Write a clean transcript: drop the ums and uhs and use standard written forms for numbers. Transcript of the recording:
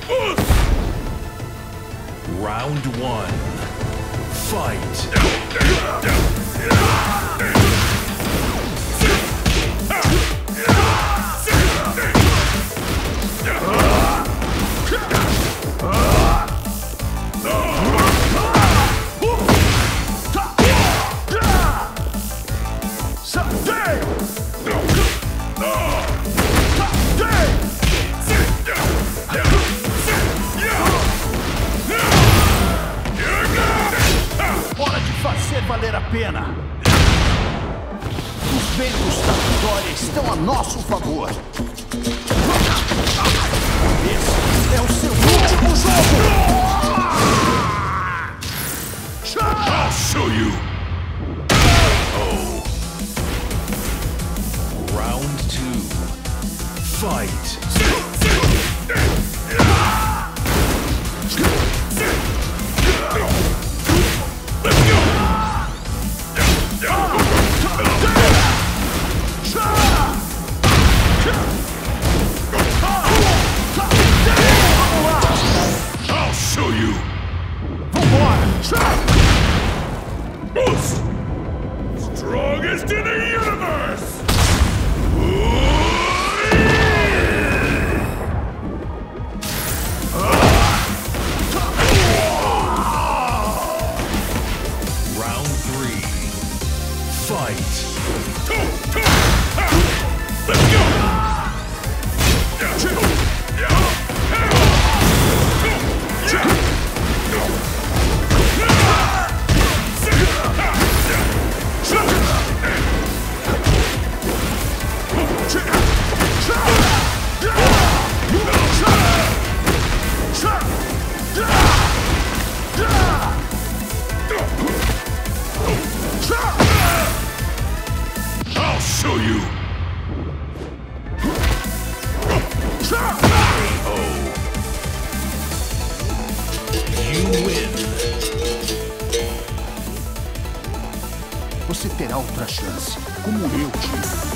Round one. Fight. Valer a pena. Os ventos da vitória estão a nosso favor. Esse é o seu último jogo. I'll show you. Oh. Round two. Fight. Strongest in the universe! Round three. Fight! Let's go! I'll show you. Oh. You win. Você terá outra chance, como eu tive.